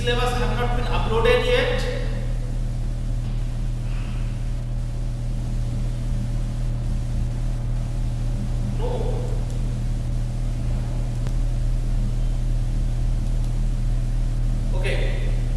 syllabus have not been uploaded yet. No. Okay.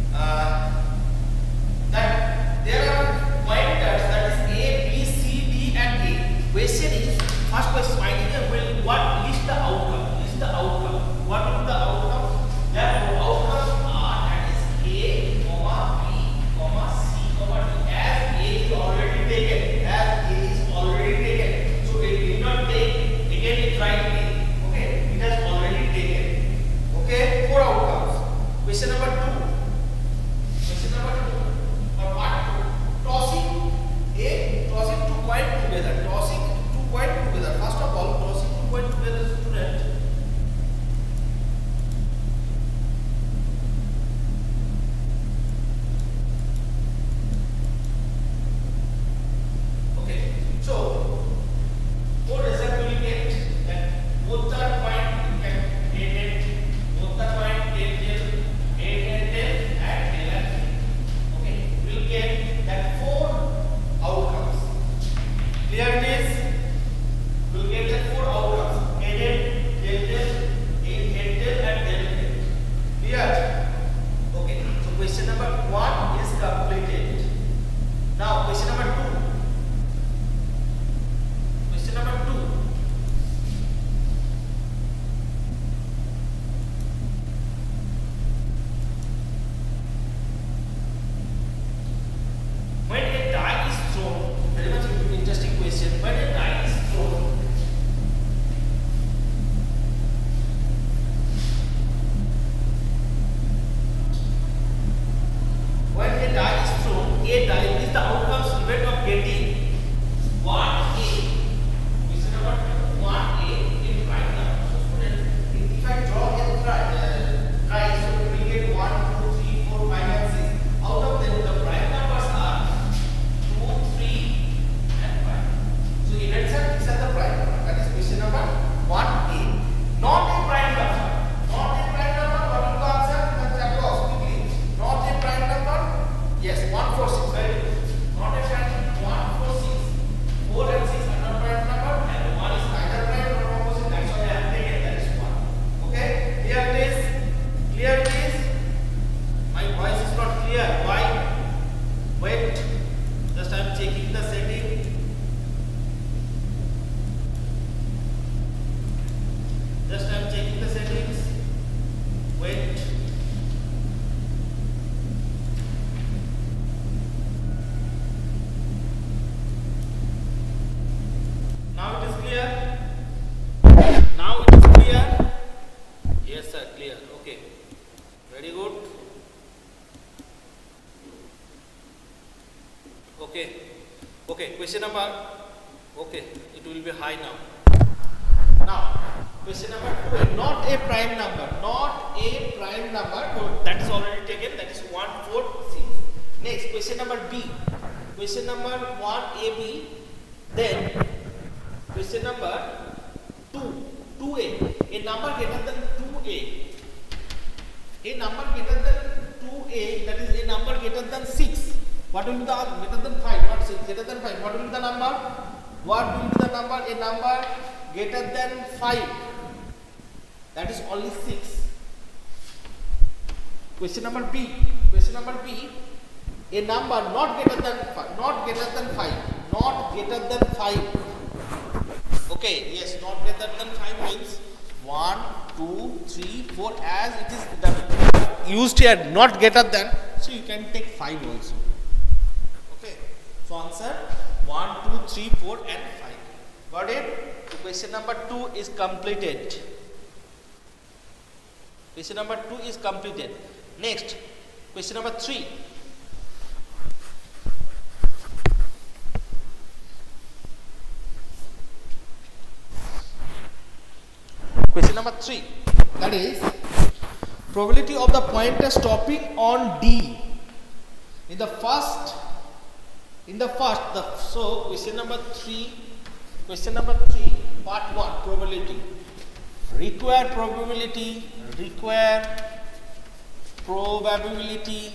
That there are pointers, that is A, B, C, D and A. Question is, first question, will what list the outcome? List the outcome. What is the outcome? Therefore, outcomes are, that is A, comma, B, comma, C, comma, D. As A is already taken. As A is already taken. So it did not take. Again it tried A. Okay. It has already taken. Okay. 4 outcomes. Question number 2. Question number 2. Or what? Tossing two coin together. Tossing two coin together. First of all, tossing two coin together, student. Okay. So, what result will you get? That both the coin you can get it. Both the coin tail, and tail. Okay. We'll get that 4 outcomes. Clear it is? We'll get that 4 outcomes. Head, tail, and tail. Clear? Okay. So question number 1 is completed. Now question number 2. Question number 2. When a die is thrown, very much interesting question. When a die is thrown, A die is the outcomes event of getting 1A. Question number 1A in prime number. So student, if I draw a die, so we will get 1, 2, 3, 4, 5 and 6. Out of them, the prime numbers are 2, 3 and 5. So in answer, these are the prime number. That is question number 1A. Not a prime number. Not a prime number. What is the answer? Let's across quickly. Not a prime number. Yes, 1, 4, 6. Very good. Not a prime number. 1, 4, 6. 4 and 6 are not prime number, and 1 is neither prime nor opposite. That's why I have taken. That is 1. Okay. Clear it is? Clear it is? My voice is not clear. Why? Wait. Just I am checking the setting. Just I am checking the settings. Wait. Now it is clear. Now it is clear. Yes, sir. Clear. Okay. Very good. Okay. Okay. Question number. Okay. It will be high now. Now, question number 2. Not a prime number. Not a prime number. No, that is already taken. That is 1, 4, 6. Next, question number B. Question number 1AB. Then, question number 2A. A number greater than 2A. A number greater than 2A. That is a number greater than 6. What will be the greater than 5? Not 6. Greater than 5. What will be the number? What will be the number? A number greater than 5. That is only 6. Question number B. Question number B. A number not greater than 5. Not greater than 5. Not greater than 5. Okay. Yes. Not greater than 5 means 1, 2, 3, 4. As it is used here, not greater than. So you can take 5 also. Okay. So answer 1, 2, 3, 4 and 5. Got it? So question number 2 is completed. Question number 2 is completed. Next, question number 3. Question number 3. That is probability of the pointer stopping on D. So question number 3. Question number 3. Part 1. Probability. Require probability. Require probability.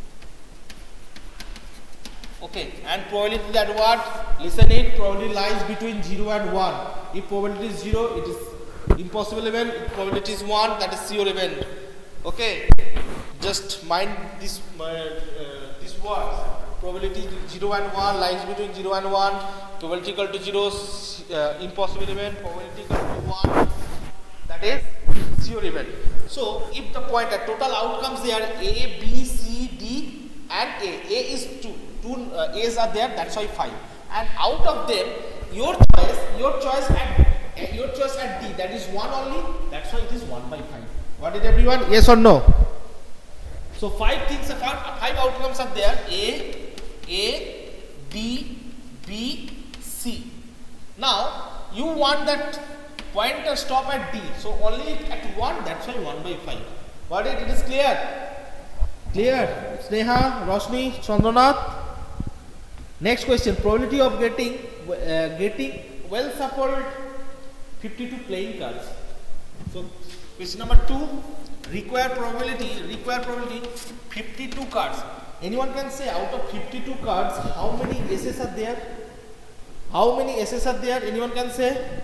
Okay, and probability that what? Listen it, probability lies between 0 and 1. If probability is 0, it is impossible event. If probability is 1, that is sure event. Okay, just mind this this word. Probability 0 and 1 lies between 0 and 1. Probability equal to 0, impossible event. Probability equal to 1, that is sure event. So if the point at total outcomes there A, B, C, D and A is 2. Two A's are there, that's why 5. And out of them, your choice at D, that is 1 only, that's why it is 1 by 5. Got it everyone? Yes or no? So 5 things are 5 outcomes are there: A, B, B, C. Now you want that pointer stop at D, so only at 1, that's why 1 by 5. Got it? It is clear? Clear? Sneha, Roshni, Chandranath. Next question: probability of getting well shuffled 52 playing cards. So question number 2, require probability 52 cards. Anyone can say out of 52 cards how many aces are there? How many aces are there? Anyone can say?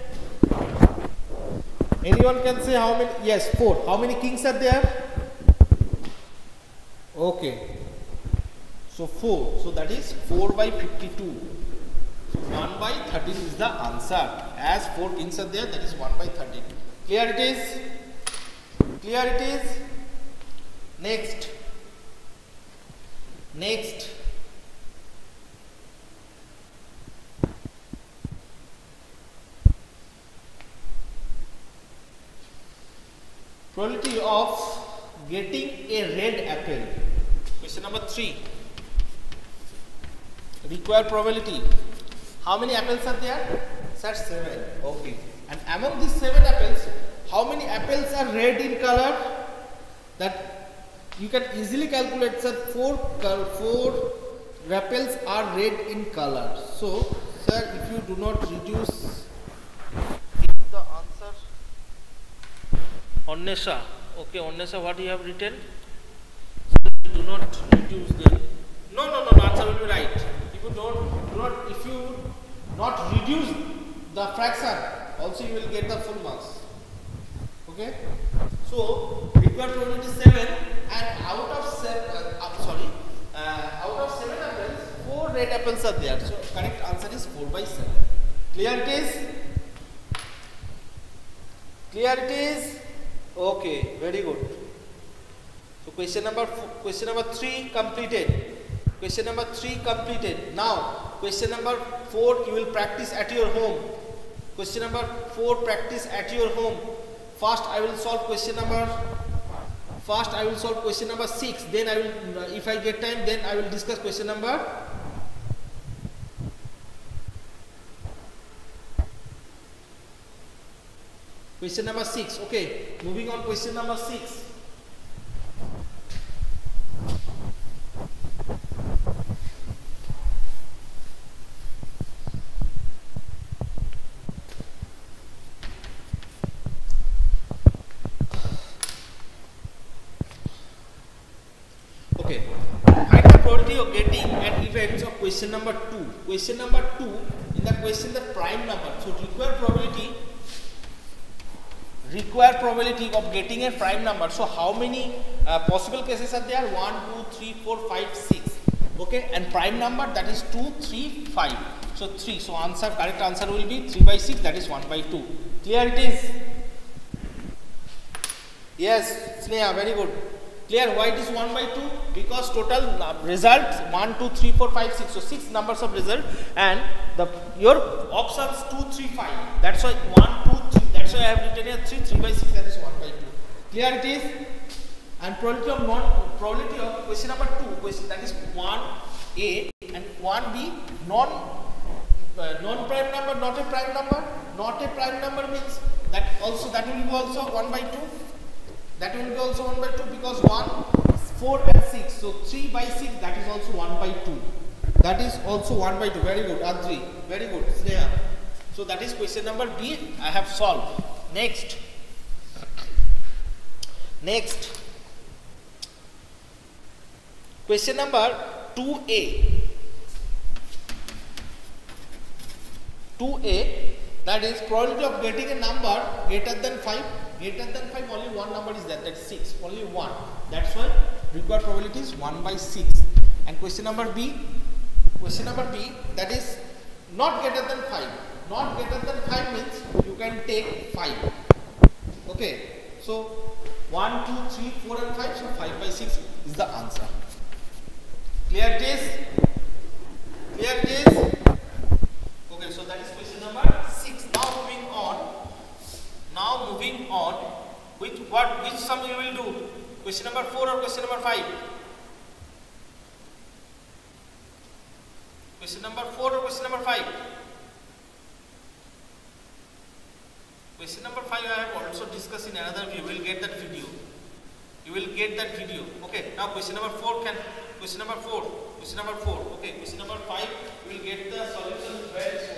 Anyone can say how many? Yes, 4. How many kings are there? Okay. So 4. So that is 4 by 52. So 1 by 13 is the answer. As 4 kings are there, that is 1 by 13. Clear it is? Clear it is? Next. Probability of getting a red apple. Question number 3. Require probability. How many apples are there? Sir, 7. Okay. And among these 7 apples, how many apples are red in color? That you can easily calculate, sir. 4 apples are red in color. So, sir, if you do not reduce the answer, Onnesha. Okay, Onnesha, what you have written? So, do not reduce them. No, answer will be right. If you not reduce the fraction, also you will get the full marks. Okay. So required probability 7, and out of 7 apples, 4 red apples are there. So correct answer is 4 by 7. Clear it is? Clear it is? Okay, very good. So question number 3 completed. Question number 3 completed. Now question number 4 you will practice at your home. Question number 4 practice at your home. First I will solve question number 6. Then I will, if I get time, then I will discuss question number 6. Okay, moving on, question number 6. Okay, find the probability of getting an event of question number 2. Question number 2, in the question the prime number. So required probability of getting a prime number. So how many possible cases are there? 1, 2, 3, 4, 5, 6. Okay, and prime number, that is 2, 3, 5. So 3. So correct answer will be 3 by 6, that is 1 by 2. Clear it is? Yes, Sneha, very good. Clear why it is 1 by 2? Because total results 1, 2, 3, 4, 5, 6. So 6 numbers of result, and your options 2, 3, 5. That's why 1, 2, 3. That's why I have written here 3 by 6. That is 1 by 2. Clear it is? And probability of question number 2. Question, that is 1A and 1B non-prime number, not a prime number. Not a prime number means that will be also 1 by 2. That will be also 1 by 2 because 1, 4 and 6. So 3 by 6, that is also 1 by 2. That is also 1 by 2. Very good, Adri. Very good, Sneha. So that is question number B. I have solved. Next. Question number 2A. 2A, that is probability of getting a number greater than 5. Greater than 5, only one number is there, that's 6. Only one. That's why required probability is 1 by 6. And question number B. Question number B, that is not greater than 5. Not greater than 5 means you can take 5. Okay. So 1, 2, 3, 4 and 5. So 5 by 6 is the answer. Clear it is? Clear it is? Okay, so that is question number 6. Now moving on. Now moving on. Which sum you will do? Question number 4 or question number 5? Question number 4 or question number 5? Question number 5 I have also discussed in another view. You will get that video. You will get that video. Okay. Now question number 4 question number 4. Question number 4. Okay. Question number 5 you will get the solution very soon.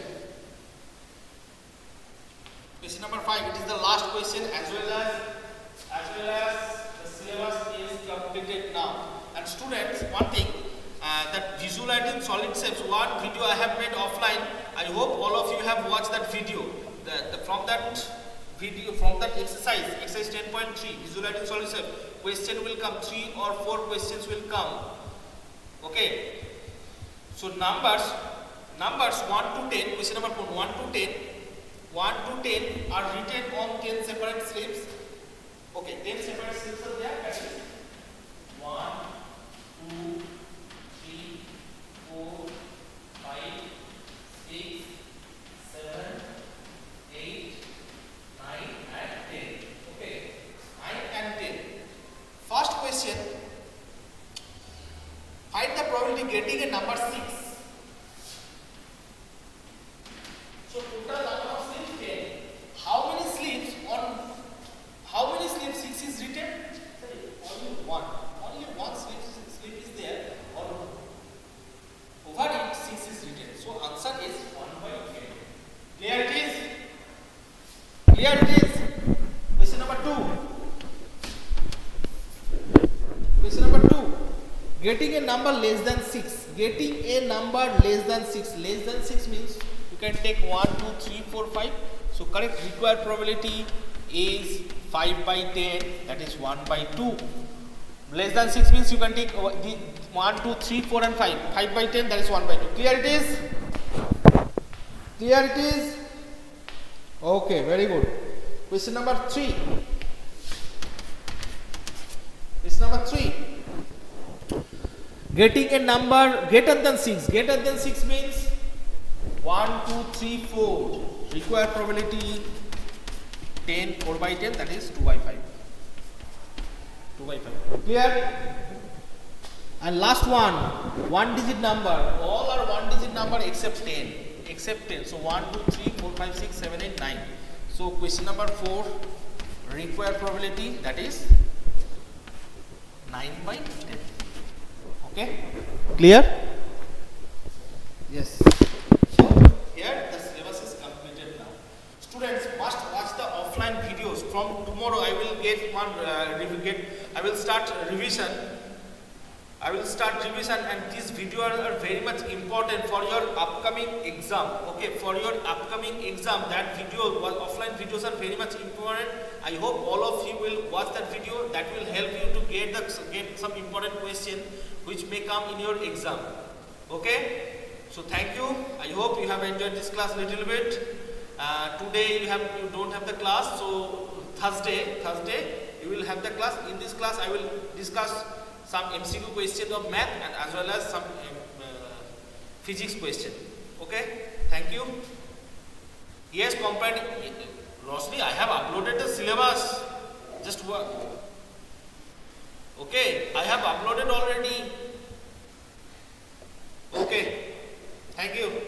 Question number 5. It is the last question as well as the syllabus is completed now. And students, one thing. That visualizing solid shapes, one video I have made offline. I hope all of you have watched that video. From that exercise 10.3, visualizing solid shapes, question will come, 3 or 4 questions will come. Okay. So numbers 1 to 10, question number 4, 1 to 10 are written on 10 separate slips. Okay, 10 separate slips are there. That is 1, 2, 3, 4, 5, 6, 7, 8, 9 and 10. Okay, 9 and 10. First question, find the probability getting a number 6. So total number of slips 10. How many slips 6 is written? Only one. Only one slip is there. Or over it 6 is written. So answer is 1 by 10. Clear it is? Clear it is? Question number 2. Question number 2. Getting a number less than 6. Getting a number less than 6. Less than 6 means you can take 1, 2, 3, 4, 5. So correct required probability is 5 by 10. That is 1 by 2. Less than 6 means you can take 1, 2, 3, 4 and 5. 5 by 10, that is 1 by 2. Clear it is? Clear it is? Okay, very good. Question number 3. Question number 3. Getting a number greater than 6. Greater than 6 means 1, 2, 3, 4. Required probability 10, 4 by 10, that is 2 by 5. 2 by 5. Clear? And last one digit number. All are one digit number except 10. Except 10. So 1, 2, 3, 4, 5, 6, 7, 8, 9. So question number 4, required probability, that is 9 by 10. Okay? Clear? Yes. So here the syllabus is completed now. Students must watch the offline videos. From tomorrow I will get one I will start revision. And these videos are very much important for your upcoming exam. Okay, for your upcoming exam, that video, offline videos are very much important. I hope all of you will watch that video. That will help you to get some important question which may come in your exam. Okay, so thank you. I hope you have enjoyed this class a little bit. Today you don't have the class, so Thursday you will have the class. In this class I will discuss some MCQ question of math and as well as some physics question. Okay, thank you. Yes, compared Rosni, I have uploaded the syllabus. Just work. Okay, I have uploaded already. Okay, thank you.